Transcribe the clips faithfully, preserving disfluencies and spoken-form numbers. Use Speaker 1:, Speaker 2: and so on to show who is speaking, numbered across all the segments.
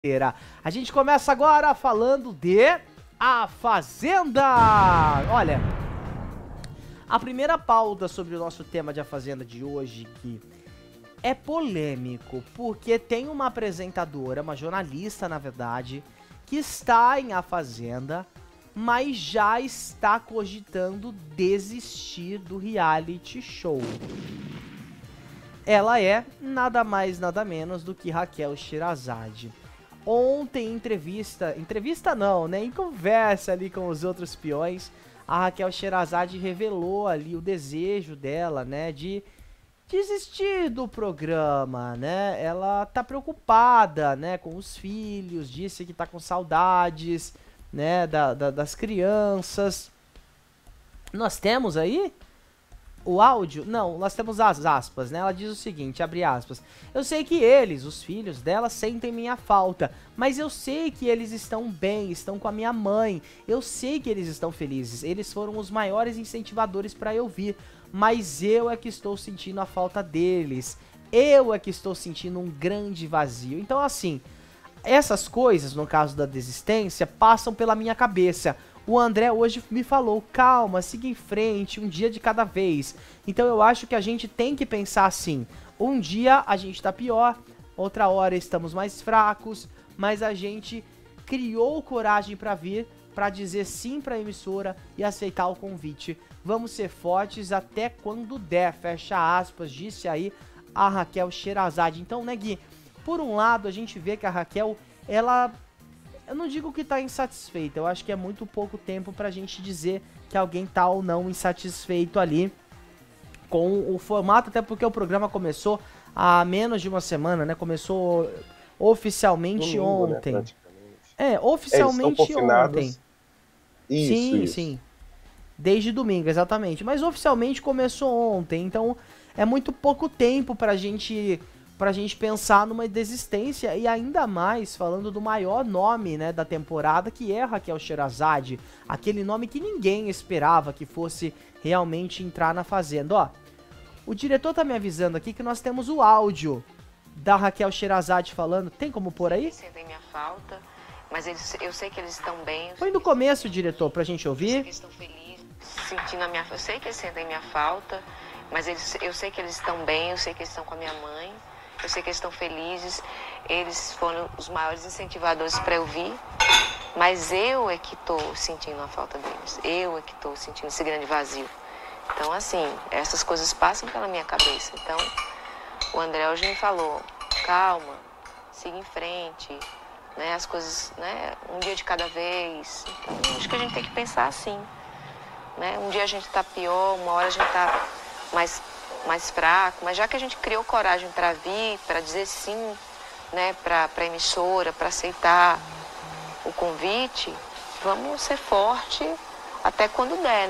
Speaker 1: A gente começa agora falando de A Fazenda. Olha, a primeira pauta sobre o nosso tema de A Fazenda de hoje que é polêmico, porque tem uma apresentadora, uma jornalista na verdade, que está em A Fazenda, mas já está cogitando desistir do reality show. Ela é nada mais nada menos do que Raquel Sherazade. Ontem, em entrevista, entrevista não, né, em conversa ali com os outros peões, a Raquel Sherazade revelou ali o desejo dela, né, de desistir do programa, né, ela tá preocupada, né, com os filhos, disse que tá com saudades, né, da, da, das crianças. Nós temos aí o áudio? Não, nós temos as aspas, né? Ela diz o seguinte, abre aspas. Eu sei que eles, os filhos dela, sentem minha falta, mas eu sei que eles estão bem, estão com a minha mãe. Eu sei que eles estão felizes. Eles foram os maiores incentivadores para eu vir, mas eu é que estou sentindo a falta deles. Eu é que estou sentindo um grande vazio. Então, assim, essas coisas, no caso da desistência, passam pela minha cabeça. O André hoje me falou, calma, siga em frente, um dia de cada vez. Então eu acho que a gente tem que pensar assim, um dia a gente tá pior, outra hora estamos mais fracos, mas a gente criou coragem pra vir, pra dizer sim pra emissora e aceitar o convite. Vamos ser fortes até quando der, fecha aspas, disse aí a Raquel Sherazade. Então, né, Gui, por um lado a gente vê que a Raquel, ela... eu não digo que tá insatisfeita, eu acho que é muito pouco tempo pra gente dizer que alguém tá ou não insatisfeito ali com o formato, até porque o programa começou há menos de uma semana, né? Começou oficialmente
Speaker 2: Domingo,
Speaker 1: ontem.
Speaker 2: Né,
Speaker 1: é, oficialmente
Speaker 2: é,
Speaker 1: ontem.
Speaker 2: Isso,
Speaker 1: sim,
Speaker 2: isso.
Speaker 1: sim. Desde domingo, exatamente. Mas oficialmente começou ontem, então é muito pouco tempo pra gente... pra gente pensar numa desistência, e ainda mais falando do maior nome, né, da temporada, que é Raquel Sherazade, aquele nome que ninguém esperava que fosse realmente entrar na Fazenda. Ó, o diretor tá me avisando aqui que nós temos o áudio da Raquel Sherazade falando, tem como pôr aí?
Speaker 3: Sentem minha falta, mas eles, eu sei que eles estão bem.
Speaker 1: Põe no começo, diretor, pra gente ouvir.
Speaker 3: Eu sei que eles estão felizes, sentindo a minha, eu sei que eles sentem minha falta, mas eles, eu sei que eles estão bem, eu sei que eles estão com a minha mãe. Eu sei que eles estão felizes, eles foram os maiores incentivadores para eu vir, mas eu é que estou sentindo a falta deles, eu é que estou sentindo esse grande vazio. Então, assim, essas coisas passam pela minha cabeça. Então, o André hoje me falou, calma, siga em frente, né, as coisas, né, um dia de cada vez. Então, acho que a gente tem que pensar assim, né, um dia a gente está pior, uma hora a gente está mais... mais fraco, mas já que a gente criou coragem para vir, para dizer sim, né, para a emissora, para aceitar o convite, vamos ser forte até quando der.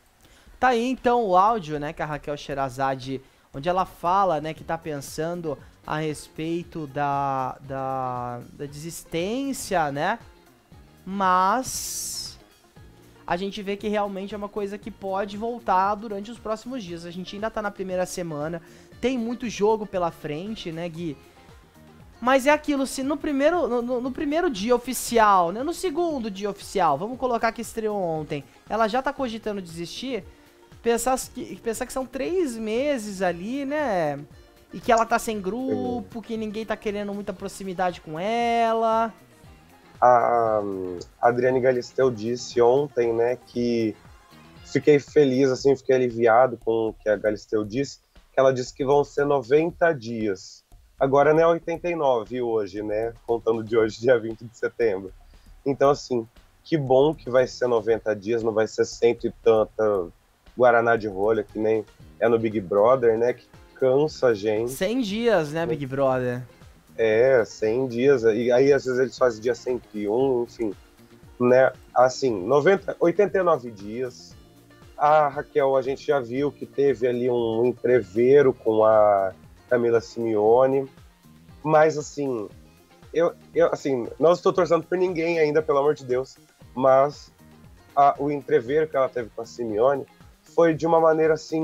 Speaker 1: Tá aí então o áudio, né, que a Raquel Sherazade, onde ela fala, né, que tá pensando a respeito da, da, da desistência, né, mas a gente vê que realmente é uma coisa que pode voltar durante os próximos dias. A gente ainda tá na primeira semana, tem muito jogo pela frente, né, Gui? Mas é aquilo, se no primeiro, no, no primeiro dia oficial, né, no segundo dia oficial, vamos colocar que estreou ontem, ela já tá cogitando desistir, pensar que, pensar que são três meses ali, né, e que ela tá sem grupo, que ninguém tá querendo muita proximidade com ela...
Speaker 2: A Adriane Galisteu disse ontem, né, que fiquei feliz, assim, fiquei aliviado com o que a Galisteu disse, que ela disse que vão ser noventa dias. Agora não é oitenta e nove hoje, né, contando de hoje, dia vinte de setembro. Então, assim, que bom que vai ser noventa dias, não vai ser cento e tanta Guaraná de rolha, que nem é no Big Brother, né, que cansa a gente.
Speaker 1: cem dias, né, Big Brother?
Speaker 2: É, cem dias, e aí às vezes eles fazem dia cento e um, enfim, né, assim, noventa, oitenta e nove dias. A Raquel, a gente já viu que teve ali um entrevero com a Camila Simeone, mas assim, eu, eu assim, não estou torcendo por ninguém ainda, pelo amor de Deus, mas a, o entrevero que ela teve com a Simeone foi de uma maneira assim,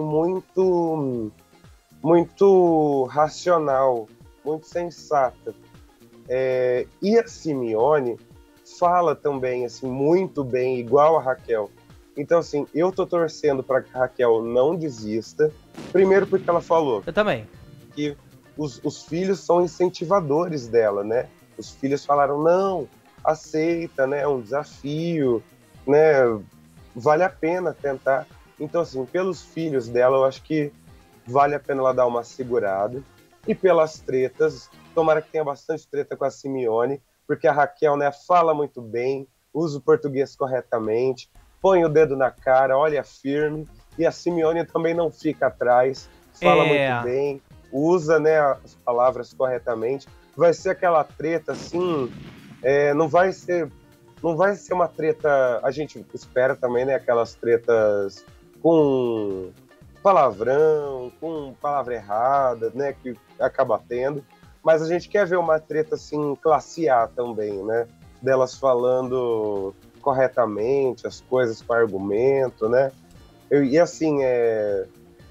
Speaker 2: muito, muito racional, muito sensata. É, e a Simeone fala também, assim, muito bem, igual a Raquel. Então, assim, eu tô torcendo para que a Raquel não desista. Primeiro porque ela falou.
Speaker 1: Eu também.
Speaker 2: Que os, os filhos são incentivadores dela, né? Os filhos falaram, não, aceita, né? É um desafio, né? Vale a pena tentar. Então, assim, pelos filhos dela, eu acho que vale a pena ela dar uma segurada. E pelas tretas, tomara que tenha bastante treta com a Simeone, porque a Raquel, né, fala muito bem, usa o português corretamente, põe o dedo na cara, olha firme, e a Simeone também não fica atrás, fala
Speaker 1: É.
Speaker 2: muito bem, usa, né, as palavras corretamente. Vai ser aquela treta, assim, é, não vai ser, não vai ser uma treta, a gente espera também, né, aquelas tretas com palavrão, com palavra errada, né, que acaba tendo, mas a gente quer ver uma treta, assim, classe A também, né, delas falando corretamente as coisas com argumento, né, Eu, e assim, é,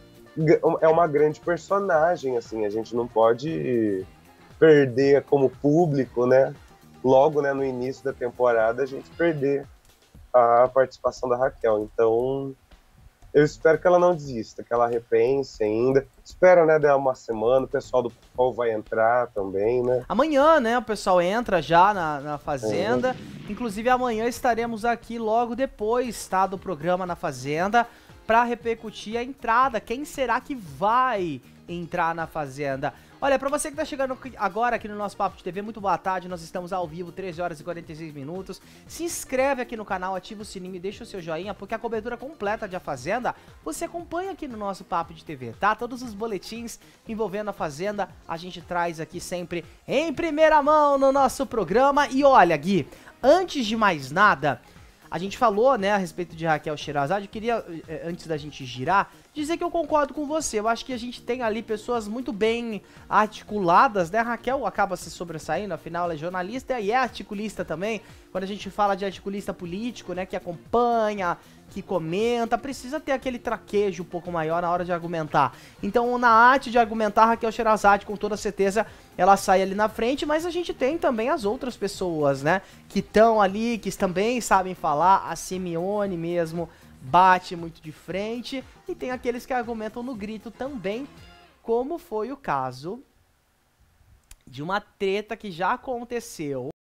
Speaker 2: é uma grande personagem, assim, a gente não pode perder como público, né, logo, né, no início da temporada, a gente perder a participação da Raquel, então eu espero que ela não desista, que ela repense ainda. Espera, né, dar uma semana, o pessoal do P-F-O vai entrar também, né?
Speaker 1: Amanhã, né, o pessoal entra já na, na Fazenda. Uhum. Inclusive, amanhã estaremos aqui logo depois, tá, do programa na Fazenda, pra repercutir a entrada. Quem será que vai entrar na Fazenda? Olha, pra você que tá chegando agora aqui no nosso Papo de T V, muito boa tarde, nós estamos ao vivo, treze horas e quarenta e seis minutos. Se inscreve aqui no canal, ativa o sininho e deixa o seu joinha, porque a cobertura completa de A Fazenda, você acompanha aqui no nosso Papo de T V, tá? Todos os boletins envolvendo a Fazenda, a gente traz aqui sempre em primeira mão no nosso programa. E olha, Gui, antes de mais nada, a gente falou, né, a respeito de Raquel Sherazade. Eu queria, antes da gente girar, dizer que eu concordo com você. Eu acho que a gente tem ali pessoas muito bem articuladas, né? A Raquel acaba se sobressaindo, afinal ela é jornalista e é articulista também. Quando a gente fala de articulista político, né, que acompanha, que comenta, precisa ter aquele traquejo um pouco maior na hora de argumentar. Então, na arte de argumentar, a Raquel Sherazade, com toda certeza, ela sai ali na frente, mas a gente tem também as outras pessoas, né, que estão ali, que também sabem falar. A Simeone mesmo bate muito de frente, e tem aqueles que argumentam no grito também, como foi o caso de uma treta que já aconteceu